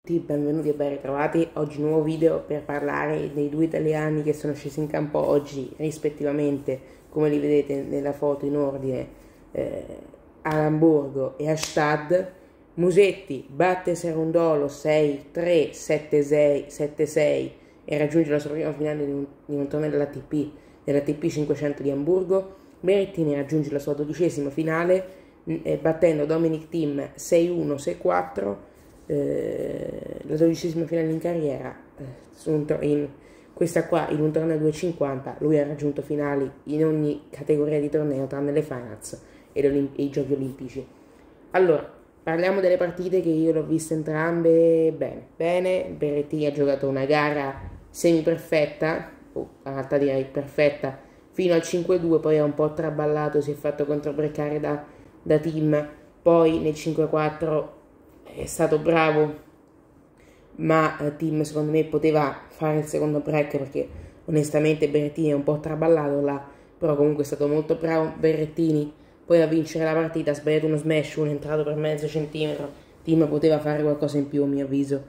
Benvenuti e ben ritrovati. Oggi nuovo video per parlare dei due italiani che sono scesi in campo oggi rispettivamente, come li vedete nella foto in ordine, a Amburgo e a Stade. Musetti batte Serundolo 6-3, 7-6, 7-6 e raggiunge la sua prima finale di un torneo dell'ATP 500 di Amburgo. Berrettini raggiunge la sua 12ª finale battendo Dominic Thiem 6-1, 6-4. La 12ª finale in carriera. Questa qua in un torneo 250 lui ha raggiunto finali in ogni categoria di torneo tranne le finals e i giochi olimpici. Allora, parliamo delle partite che io l'ho viste entrambe bene. Berrettini ha giocato una gara semi perfetta, in realtà direi perfetta, fino al 5-2, poi ha un po' traballato, si è fatto controbreccare da Thiem, poi nel 5-4 è stato bravo, ma Thiem secondo me poteva fare il secondo break perché onestamente Berrettini è un po' traballato là, però comunque è stato molto bravo Berrettini poi a vincere la partita. Ha sbagliato uno smash, uno è entrato per mezzo centimetro. Thiem poteva fare qualcosa in più a mio avviso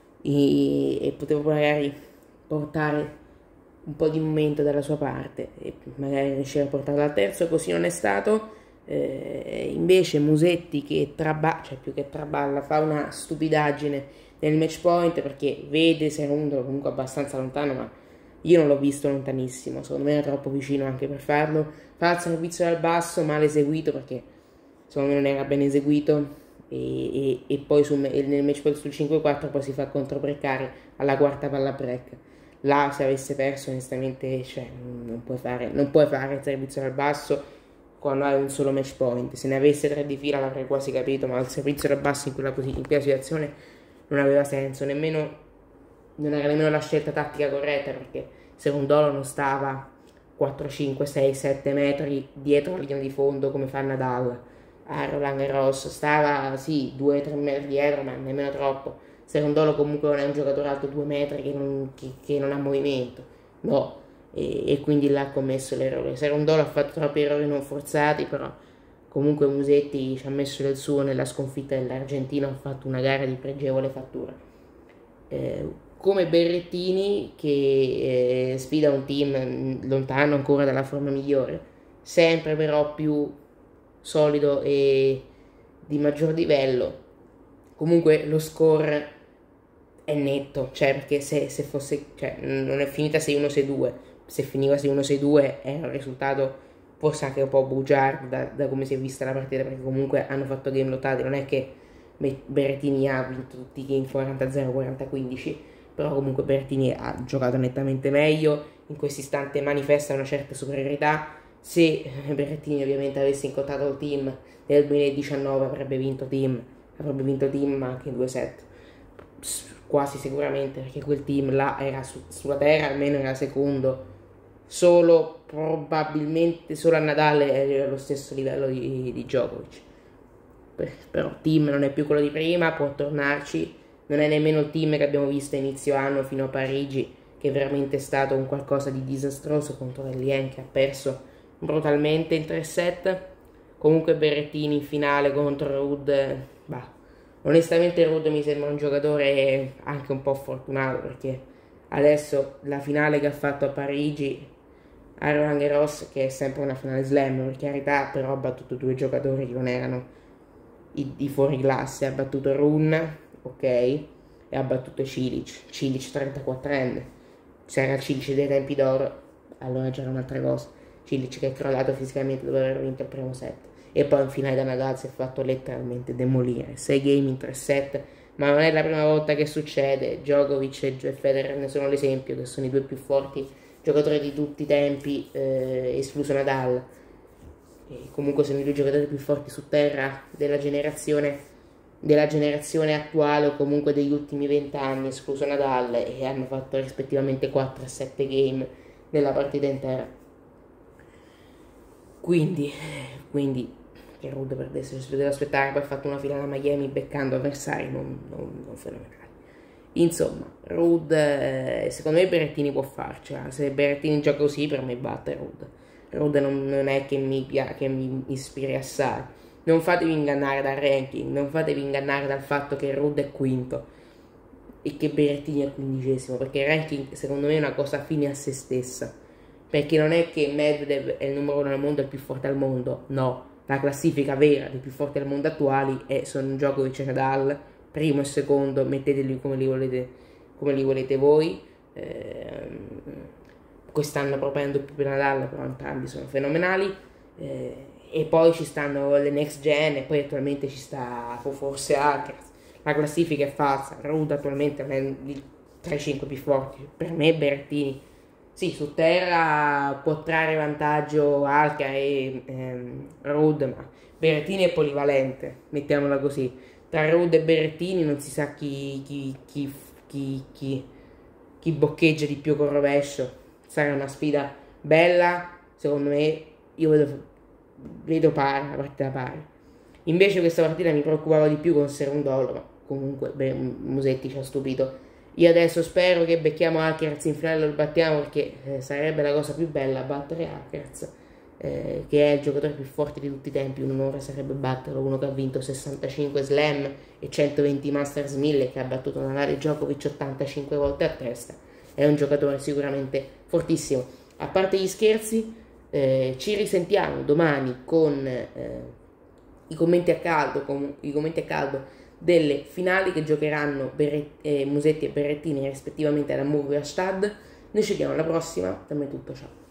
e poteva magari portare un po' di momento dalla sua parte e magari riuscire a portarlo al terzo. Così non è stato. Invece Musetti che più che traballa, fa una stupidaggine nel match point perché vede Serundolo comunque abbastanza lontano, ma io non l'ho visto lontanissimo, secondo me era troppo vicino anche per farlo. Fa il servizio dal basso mal eseguito perché secondo me non era ben eseguito e poi nel match point sul 5-4 poi si fa controbreccare alla quarta palla break. Là se avesse perso onestamente non puoi fare il servizio dal basso quando hai un solo match point. Se ne avesse 3 di fila l'avrei quasi capito, ma il servizio da basso in quella situazione non aveva senso, non era nemmeno la scelta tattica corretta, perché Serundolo non stava 4, 5, 6, 7 metri dietro la linea di fondo come fa Nadal a Roland Garros, stava sì 2-3 metri dietro, ma nemmeno troppo. Serundolo comunque non è un giocatore alto 2 metri che non ha movimento, no. E quindi là ha commesso l'errore. Serundolo ha fatto troppi errori non forzati, però comunque Musetti ci ha messo del suo nella sconfitta dell'Argentino, ha fatto una gara di pregevole fattura. Come Berrettini che sfida un team lontano ancora dalla forma migliore, sempre però più solido e di maggior livello. Comunque lo score è netto, perché se fosse, non è finita 6-1, 6-2, se finiva 6-1, 6-2 è un risultato forse anche un po' bugiardo da come si è vista la partita, perché comunque hanno fatto game lottati, non è che Berrettini ha vinto tutti i game 40-0, 40-15, però comunque Berrettini ha giocato nettamente meglio, in questo istante manifesta una certa superiorità. Se Berrettini ovviamente avesse incontrato il team nel 2019 avrebbe vinto team ma anche in 2 set, quasi sicuramente, perché quel team là era sulla terra, almeno era secondo, probabilmente solo a Nadal era allo stesso livello di Djokovic. Però il team non è più quello di prima, può tornarci, non è nemmeno il team che abbiamo visto a inizio anno fino a Parigi, che è veramente stato un qualcosa di disastroso contro Lien, che ha perso brutalmente in 3 set. Comunque Berrettini in finale contro Ruud, onestamente Ruud mi sembra un giocatore anche un po' fortunato, perché adesso la finale che ha fatto a Parigi a Roland Garros, che è sempre una finale slam per carità, però ha battuto 2 giocatori che non erano i fuori classe, ha battuto Rune, ok, e ha battuto Cilic 34enne. Se era il Cilic dei tempi d'oro allora c'era un'altra cosa, Cilic che è crollato fisicamente dopo aver vinto il primo set, e poi in finale da Nadal si è fatto letteralmente demolire, 6 game in 3 set, ma non è la prima volta che succede. Djokovic e Federer ne sono l'esempio, che sono i 2 più forti giocatori di tutti i tempi, escluso Nadal. E comunque sono i 2 giocatori più forti su terra della generazione attuale, o comunque degli ultimi 20 anni, escluso Nadal, e hanno fatto rispettivamente 4 e 7 game nella partita intera. Quindi che Ruud perdesse si poteva aspettare, poi ha fatto una finale a Miami beccando avversari non fenomenali. Insomma, Ruud, secondo me Berrettini può farcela. Se Berrettini gioca così, per me batte Ruud. Ruud non è che mi ispiri assai. Non fatevi ingannare dal ranking, non fatevi ingannare dal fatto che Ruud è quinto. e che Berrettini è al 15°, perché il ranking secondo me è una cosa fine a se stessa, perché non è che Medvedev è il numero 1 al mondo, è il più forte al mondo, no, la classifica vera dei più forti al mondo attuali sono Djokovic e Nadal, primo e secondo, metteteli come li volete voi. Quest'anno propendo più per Nadal, però entrambi sono fenomenali, e poi ci stanno le next gen, e poi attualmente ci sta forse Alcaraz. La classifica è falsa, Ruud attualmente è tra i 5 più forti, per me Berrettini sì, su terra può trarre vantaggio Alcaraz e Ruud, ma Berrettini è polivalente, mettiamola così. Tra Ruud e Berrettini non si sa chi boccheggia di più col rovescio. Sarà una sfida bella, secondo me. Io vedo pari, la partita pari. Invece questa partita mi preoccupava di più con Serundolo, ma comunque Musetti ci ha stupito. Io adesso spero che becchiamo Alcaraz in finale, lo battiamo, perché sarebbe la cosa più bella battere Alcaraz, che è il giocatore più forte di tutti i tempi. Un onore sarebbe batterlo, uno che ha vinto 65 slam e 120 Masters 1000, che ha battuto Nadal Djokovic 85 volte a testa. È un giocatore sicuramente fortissimo. A parte gli scherzi, ci risentiamo domani con i commenti a caldo delle finali che giocheranno Musetti e Berrettini rispettivamente ad Amburgo e a Stad. Noi ci vediamo alla prossima, da me è tutto, ciao.